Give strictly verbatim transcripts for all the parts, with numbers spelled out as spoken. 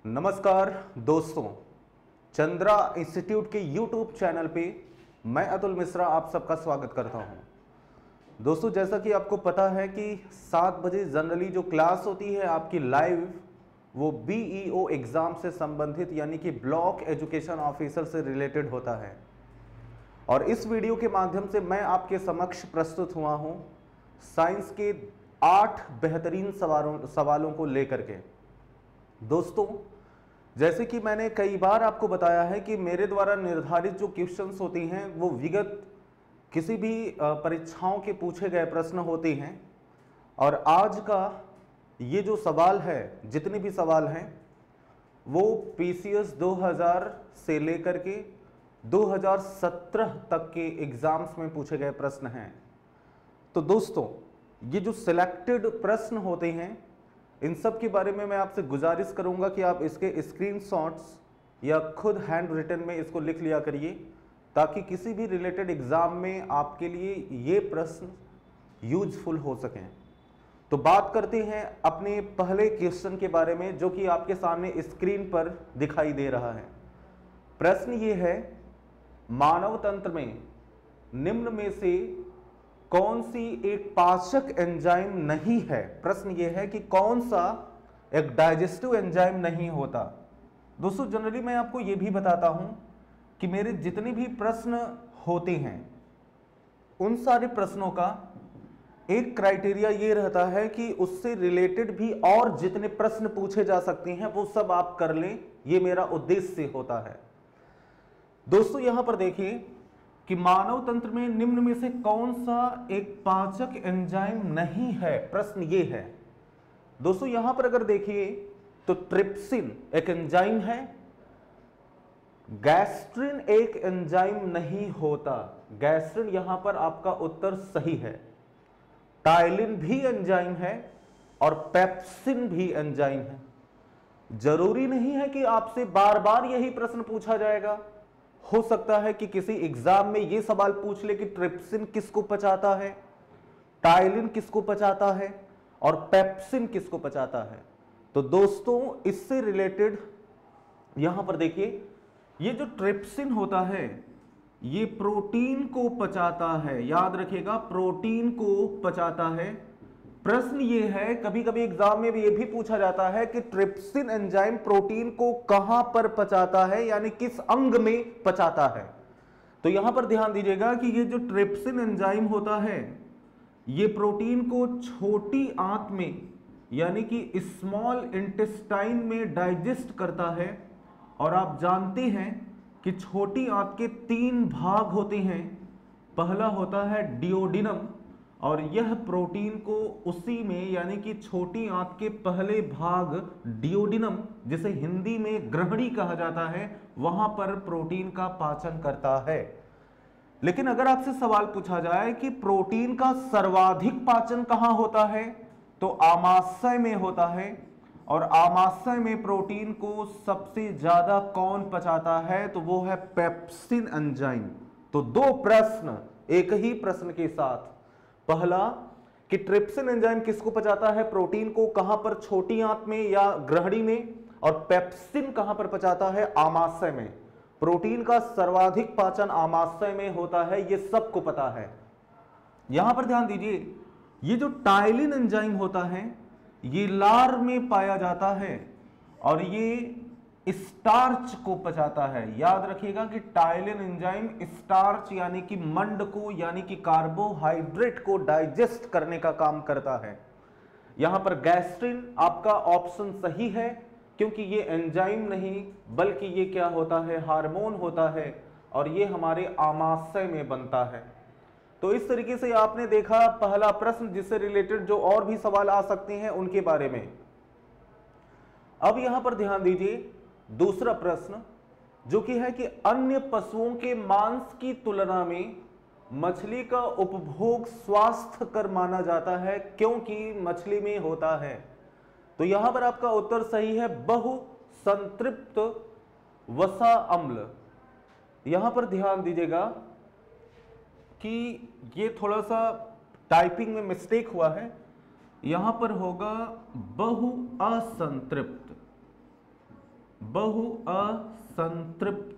नमस्कार दोस्तों, चंद्रा इंस्टीट्यूट के यूट्यूब चैनल पे मैं अतुल मिश्रा आप सबका स्वागत करता हूं। दोस्तों, जैसा कि आपको पता है कि सात बजे जनरली जो क्लास होती है आपकी लाइव, वो बीईओ एग्जाम से संबंधित यानी कि ब्लॉक एजुकेशन ऑफिसर से रिलेटेड होता है। और इस वीडियो के माध्यम से मैं आपके समक्ष प्रस्तुत हुआ हूं साइंस के आठ बेहतरीन सवालों सवालों को लेकर के। दोस्तों, जैसे कि मैंने कई बार आपको बताया है कि मेरे द्वारा निर्धारित जो क्वेश्चंस होती हैं वो विगत किसी भी परीक्षाओं के पूछे गए प्रश्न होते हैं। और आज का ये जो सवाल है, जितने भी सवाल हैं, वो पीसीएस दो हज़ार से लेकर के दो हज़ार सत्रह तक के एग्जाम्स में पूछे गए प्रश्न हैं। तो दोस्तों, ये जो सिलेक्टेड प्रश्न होते हैं, इन सब के बारे में मैं आपसे गुजारिश करूंगा कि आप इसके स्क्रीनशॉट्स या खुद हैंड रिटन में इसको लिख लिया करिए, ताकि किसी भी रिलेटेड एग्जाम में आपके लिए ये प्रश्न यूजफुल हो सकें। तो बात करते हैं अपने पहले क्वेश्चन के बारे में, जो कि आपके सामने स्क्रीन पर दिखाई दे रहा है। प्रश्न ये है, मानव तंत्र में निम्न में से कौन सी एक पाचक एंजाइम नहीं है। प्रश्न यह है कि कौन सा एक डाइजेस्टिव एंजाइम नहीं होता। दोस्तों, जनरली मैं आपको यह भी बताता हूं कि मेरे जितने भी प्रश्न होते हैं, उन सारे प्रश्नों का एक क्राइटेरिया ये रहता है कि उससे रिलेटेड भी और जितने प्रश्न पूछे जा सकते हैं वो सब आप कर लें। ये मेरा उद्देश्य होता है। दोस्तों, यहां पर देखिए कि मानव तंत्र में निम्न में से कौन सा एक पाचक एंजाइम नहीं है। प्रश्न ये है। दोस्तों, यहां पर अगर देखिए तो ट्रिप्सिन एक एंजाइम है, गैस्ट्रिन एक एंजाइम नहीं होता। गैस्ट्रिन यहां पर आपका उत्तर सही है। टाइलिन भी एंजाइम है और पेप्सिन भी एंजाइम है। जरूरी नहीं है कि आपसे बार बार यही प्रश्न पूछा जाएगा। हो सकता है कि किसी एग्जाम में यह सवाल पूछ ले कि ट्रिप्सिन किसको पचाता है, टाइलिन किसको पचाता है और पेप्सिन किसको पचाता है। तो दोस्तों, इससे रिलेटेड यहां पर देखिए, ये जो ट्रिप्सिन होता है ये प्रोटीन को पचाता है। याद रखिएगा, प्रोटीन को पचाता है। प्रश्न ये है, कभी कभी एग्जाम में भी ये भी पूछा जाता है कि ट्रिप्सिन एंजाइम प्रोटीन को कहां पर पचाता है, यानी किस अंग में पचाता है। तो यहां पर ध्यान दीजिएगा कि ये जो ट्रिप्सिन एंजाइम होता है ये प्रोटीन को छोटी आंत में यानी कि स्मॉल इंटेस्टाइन में डाइजेस्ट करता है। और आप जानते हैं कि छोटी आंत के तीन भाग होते हैं। पहला होता है डियोडिनम, और यह प्रोटीन को उसी में यानी कि छोटी आंत के पहले भाग डियोडिनम, जिसे हिंदी में ग्रहणी कहा जाता है, वहां पर प्रोटीन का पाचन करता है। लेकिन अगर आपसे सवाल पूछा जाए कि प्रोटीन का सर्वाधिक पाचन कहां होता है, तो आमाशय में होता है। और आमाशय में प्रोटीन को सबसे ज्यादा कौन पचाता है, तो वो है पेप्सिन एंजाइम। तो दो प्रश्न एक ही प्रश्न के साथ। पहला कि ट्रिप्सिन एंजाइम किसको पचाता है, प्रोटीन को कहां पर, छोटी आंत में या ग्रहणी में, और पेप्सिन कहां पर पचाता है, आमाशय में। प्रोटीन का सर्वाधिक पाचन आमाशय में होता है, यह सबको पता है। यहां पर ध्यान दीजिए, ये जो टाइलिन एंजाइम होता है ये लार में पाया जाता है और ये स्टार्च को पचाता है। याद रखिएगा कि टाइलिन एंजाइम स्टार्च यानी कि मंड को यानी कि कार्बोहाइड्रेट को डाइजेस्ट करने का काम करता है। यहां पर गैस्ट्रिन आपका ऑप्शन सही है, क्योंकि ये एंजाइम नहीं बल्कि ये क्या होता है, हार्मोन होता है, और ये हमारे आमाशय में बनता है। तो इस तरीके से आपने देखा पहला प्रश्न, जिससे रिलेटेड जो और भी सवाल आ सकते हैं उनके बारे में। अब यहां पर ध्यान दीजिए, दूसरा प्रश्न जो कि है कि अन्य पशुओं के मांस की तुलना में मछली का उपभोग स्वास्थ्यकर माना जाता है, क्योंकि मछली में होता है। तो यहां पर आपका उत्तर सही है, बहु संतृप्त वसा अम्ल। यहां पर ध्यान दीजिएगा कि ये थोड़ा सा टाइपिंग में मिस्टेक हुआ है, यहां पर होगा बहु असंतृप्त। बहु असंतृप्त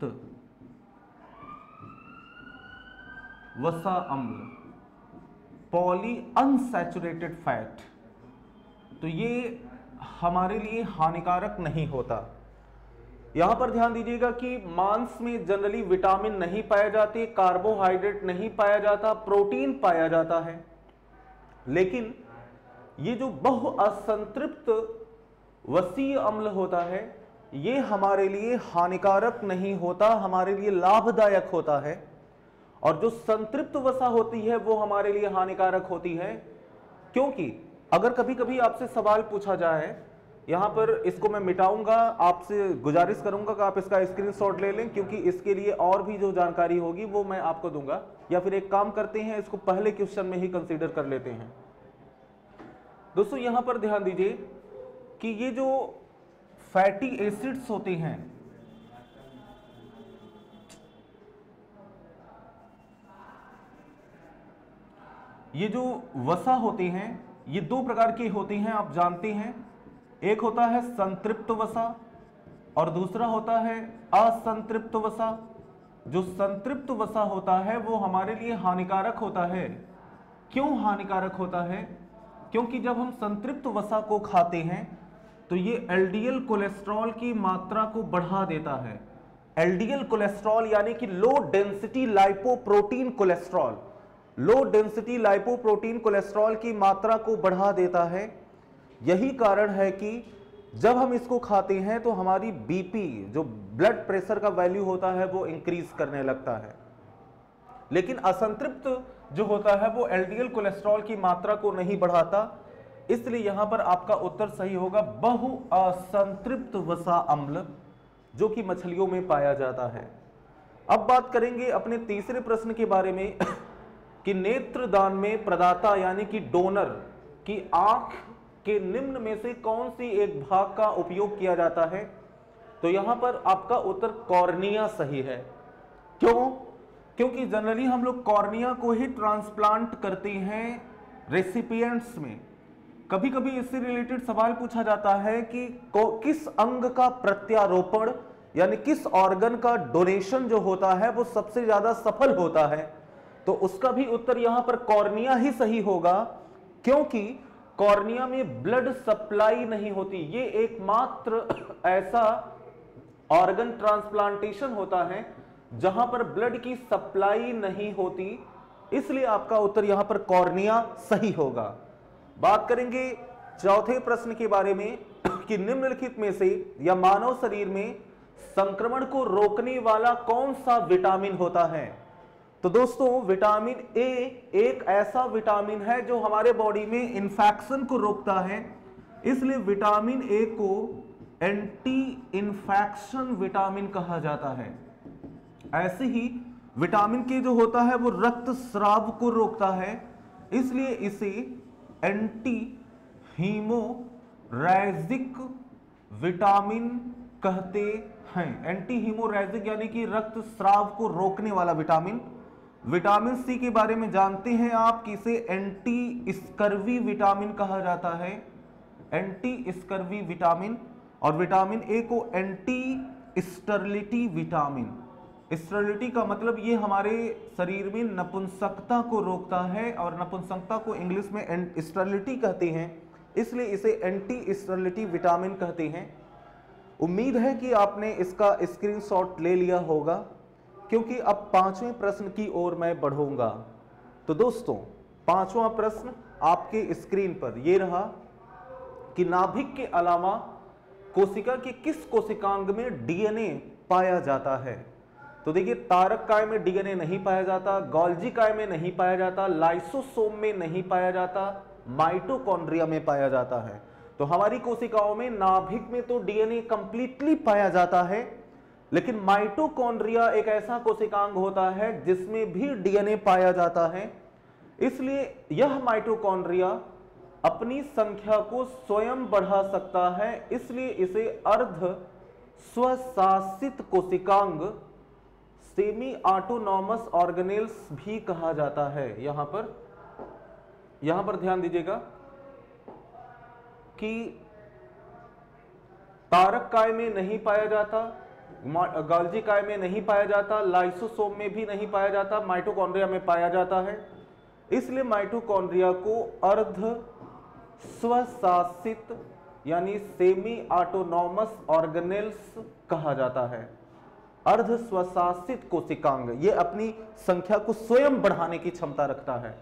वसा अम्ल, पॉली अनसैचुरेटेड फैट, तो ये हमारे लिए हानिकारक नहीं होता। यहां पर ध्यान दीजिएगा कि मांस में जनरली विटामिन नहीं पाए जाते, कार्बोहाइड्रेट नहीं पाया जाता, प्रोटीन पाया जाता है, लेकिन ये जो बहु असंतृप्त वसीय अम्ल होता है ये हमारे लिए हानिकारक नहीं होता, हमारे लिए लाभदायक होता है। और जो संतृप्त वसा होती है वो हमारे लिए हानिकारक होती है, क्योंकि अगर कभी कभी आपसे सवाल पूछा जाए, यहां पर इसको मैं मिटाऊंगा, आपसे गुजारिश करूंगा कि आप इसका स्क्रीनशॉट ले लें, क्योंकि इसके लिए और भी जो जानकारी होगी वो मैं आपको दूंगा, या फिर एक काम करते हैं इसको पहले क्वेश्चन में ही कंसीडर कर लेते हैं। दोस्तों यहां पर ध्यान दीजिए कि ये जो फैटी एसिड्स होते हैं, ये जो वसा होते हैं ये दो प्रकार के होते हैं, आप जानते हैं। एक होता है संतृप्त वसा और दूसरा होता है असंतृप्त वसा। जो संतृप्त वसा होता है वो हमारे लिए हानिकारक होता है। क्यों हानिकारक होता है? क्योंकि जब हम संतृप्त वसा को खाते हैं तो ये एलडीएल कोलेस्ट्रॉल की मात्रा को बढ़ा देता है। एलडीएल कोलेस्ट्रॉल यानी कि low density lipoprotein cholesterol, low density lipoprotein cholesterol की मात्रा को बढ़ा देता है। यही कारण है कि जब हम इसको खाते हैं तो हमारी बीपी, जो ब्लड प्रेशर का वैल्यू होता है, वो इंक्रीज करने लगता है। लेकिन असंतृप्त जो होता है वो एलडीएल कोलेस्ट्रॉल की मात्रा को नहीं बढ़ाता, इसलिए यहां पर आपका उत्तर सही होगा बहु असंतृप्त वसा अम्ल, जो कि मछलियों में पाया जाता है। अब बात करेंगे अपने तीसरे प्रश्न के बारे में कि नेत्रदान में प्रदाता यानी कि डोनर की आंख के निम्न में से कौन सी एक भाग का उपयोग किया जाता है? तो यहां पर आपका उत्तर कॉर्निया सही है। क्यों? क्योंकि जनरली हम लोग कॉर्निया को ही ट्रांसप्लांट करते हैं रेसिपिएंट्स में। कभी कभी इससे रिलेटेड सवाल पूछा जाता है कि किस अंग का प्रत्यारोपण यानी किस ऑर्गन का डोनेशन जो होता है वो सबसे ज्यादा सफल होता है, तो उसका भी उत्तर यहां पर कॉर्निया ही सही होगा, क्योंकि कॉर्निया में ब्लड सप्लाई नहीं होती। ये एकमात्र ऐसा ऑर्गन ट्रांसप्लांटेशन होता है जहां पर ब्लड की सप्लाई नहीं होती, इसलिए आपका उत्तर यहां पर कॉर्निया सही होगा। बात करेंगे चौथे प्रश्न के बारे में कि निम्नलिखित में से या मानव शरीर में संक्रमण को रोकने वाला कौन सा विटामिन होता है? तो दोस्तों विटामिन ए एक ऐसा विटामिन है जो हमारे बॉडी में इंफेक्शन को रोकता है, इसलिए विटामिन ए को एंटी इंफेक्शन विटामिन कहा जाता है। ऐसे ही विटामिन के जो होता है वो रक्त स्राव को रोकता है, इसलिए इसे एंटी हीमोरैजिक विटामिन कहते हैं। एंटी हीमोरैजिक यानी कि रक्त स्राव को रोकने वाला विटामिन। विटामिन सी के बारे में जानते हैं आप कि इसे एंटी स्कर्वी विटामिन कहा जाता है, एंटी स्कर्वी विटामिन। और विटामिन ए को एंटी स्टरलिटी विटामिन। स्टरलिटी का मतलब ये हमारे शरीर में नपुंसकता को रोकता है, और नपुंसकता को इंग्लिश में स्टरलिटी कहते हैं, इसलिए इसे एंटी स्टरलिटी विटामिन कहते हैं। उम्मीद है कि आपने इसका स्क्रीनशॉट ले लिया होगा, क्योंकि अब पांचवें प्रश्न की ओर मैं बढ़ूंगा। तो दोस्तों पांचवा प्रश्न आपके स्क्रीन पर यह रहा कि नाभिक के अलावा कोशिका के किस कोशिकांग में डीएनए पाया जाता है? तो देखिए तारक काय में डीएनए नहीं पाया जाता, गोल्जी काय में नहीं पाया जाता, लाइसोसोम में नहीं पाया जाता, माइटोकॉन्ड्रिया में पाया जाता है। तो हमारी कोशिकाओं में नाभिक में तो डीएनए कंप्लीटली पाया जाता है, लेकिन माइटोकॉन्ड्रिया एक ऐसा कोशिकांग होता है जिसमें भी डीएनए पाया जाता है, इसलिए यह माइटोकॉन्ड्रिया अपनी संख्या को स्वयं बढ़ा सकता है, इसलिए इसे अर्ध स्वशासित कोशिकांग सेमी ऑटोनॉमस ऑर्गेनेल्स भी कहा जाता है। यहां पर यहां पर ध्यान दीजिएगा कि कारक काय में नहीं पाया जाता, गोल्गी काय में नहीं पाया जाता, लाइसोसोम में भी नहीं पाया जाता, माइटोकॉन्ड्रिया में पाया जाता है। इसलिए माइटोकॉन्ड्रिया को अर्ध स्वशासित यानी सेमी ऑटोनॉमस ऑर्गेनेल्स कहा जाता है। अर्ध स्वशासित कोशिकांग, ये अपनी संख्या को स्वयं बढ़ाने की क्षमता रखता है।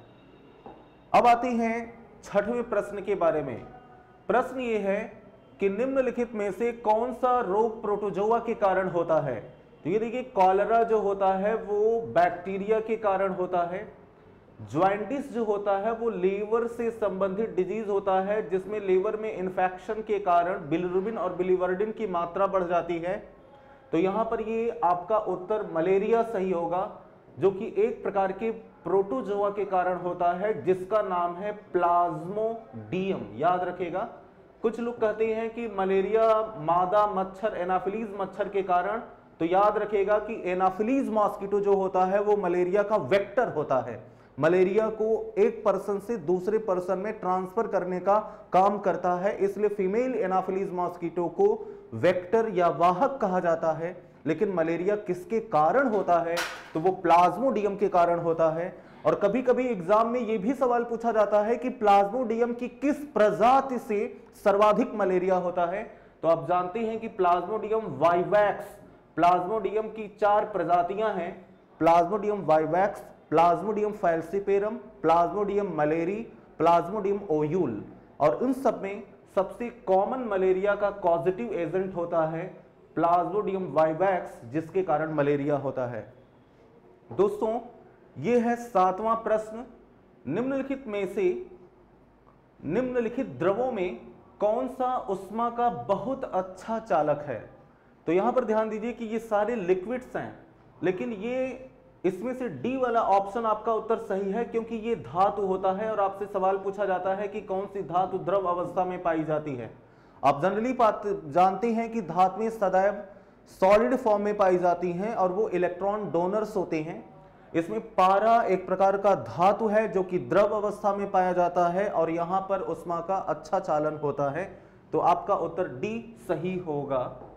अब आते हैं छठवें प्रश्न के बारे में। प्रश्न ये है कि निम्नलिखित में से कौन सा रोग प्रोटोजोआ के कारण होता है। तो ये देखिए, कॉलेरा जो होता है वो बैक्टीरिया के कारण होता है। ज्वाइंटिस जो होता है वो लीवर से संबंधित डिजीज होता है, जिसमें लीवर में इन्फेक्शन के कारण बिलिरुबिन और बिलिवर्डिन की मात्रा बढ़ जाती है। तो यहां पर ये आपका उत्तर मलेरिया सही होगा, जो कि एक प्रकार के प्रोटोजोआ के कारण होता है, जिसका नाम है प्लाज्मोडियम। याद रखेगा, कुछ लोग कहते हैं कि मलेरिया मादा मच्छर एनाफिलीज मच्छर के कारण, तो याद रखेगा कि एनाफिलीज मॉस्किटो जो होता है वो मलेरिया का वेक्टर होता है। मलेरिया को एक पर्सन से दूसरे पर्सन में ट्रांसफर करने का काम करता है, इसलिए फीमेल एनाफिलीज मॉस्किटो को वेक्टर या वाहक कहा जाता है। लेकिन मलेरिया किसके कारण होता है, तो वो प्लाज्मोडियम के कारण होता है। और कभी कभी एग्जाम में यह भी सवाल पूछा जाता है कि प्लाज्मोडियम की किस प्रजाति से सर्वाधिक मलेरिया होता है। तो आप जानते हैं कि प्लाज्मोडियम वाइवैक्स, प्लाज्मोडियम की चार प्रजातियां हैं, plasmodium vivax, plasmodium falciparum, plasmodium malariae, plasmodium ovale. और इन सब में सबसे कॉमन मलेरिया का कॉजेटिव एजेंट होता है प्लाज्मोडियम वाइवैक्स, जिसके कारण मलेरिया होता है। दोस्तों, यह है सातवां प्रश्न। निम्नलिखित में से निम्नलिखित द्रवों में कौन सा उष्मा का बहुत अच्छा चालक है। तो यहां पर ध्यान दीजिए कि ये सारे लिक्विड्स हैं, लेकिन ये इसमें से डी वाला ऑप्शन आपका उत्तर सही है, क्योंकि ये धातु होता है और आपसे सवाल पूछा जाता है कि कौन सी धातु द्रव अवस्था में पाई जाती है। आप जनरली जानते हैं कि धातुएं सदैव सॉलिड फॉर्म में पाई जाती हैं और वो इलेक्ट्रॉन डोनर्स होते हैं। इसमें पारा एक प्रकार का धातु है जो कि द्रव अवस्था में पाया जाता है और यहां पर उष्मा का अच्छा चालन होता है। तो आपका उत्तर डी सही होगा।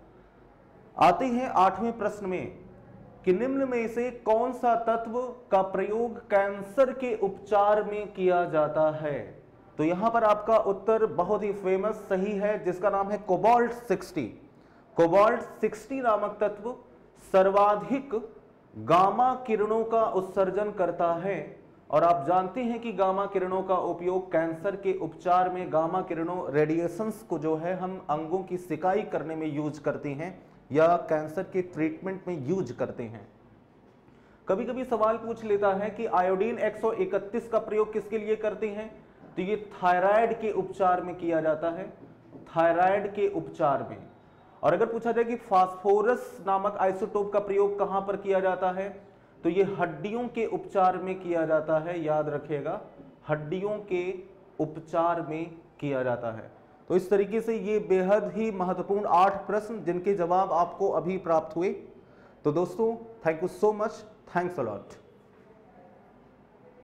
आते हैं आठवें प्रश्न में कि निम्न में से कौन सा तत्व का प्रयोग कैंसर के उपचार में किया जाता है। तो यहां पर आपका उत्तर बहुत ही फेमस सही है, जिसका नाम है कोबाल्ट सिक्सटी। कोबाल्ट सिक्सटी नामक तत्व सर्वाधिक गामा किरणों का उत्सर्जन करता है और आप जानते हैं कि गामा किरणों का उपयोग कैंसर के उपचार में, गामा किरणों रेडिएशंस को जो है हम अंगों की सिकाई करने में यूज करते हैं या कैंसर के ट्रीटमेंट में यूज करते हैं। कभी कभी सवाल पूछ लेता है कि आयोडीन एक सौ इकतीस का प्रयोग किसके लिए करते हैं। तो ये थायराइड के उपचार में किया जाता है, थायराइड के उपचार में। और अगर पूछा जाए कि फास्फोरस नामक आइसोटोप का प्रयोग कहां पर किया जाता है, तो ये हड्डियों के उपचार में किया जाता है। याद रखिएगा, हड्डियों के उपचार में किया जाता है। तो इस तरीके से ये बेहद ही महत्वपूर्ण आठ प्रश्न जिनके जवाब आपको अभी प्राप्त हुए। तो दोस्तों, thank you so much, thanks a lot.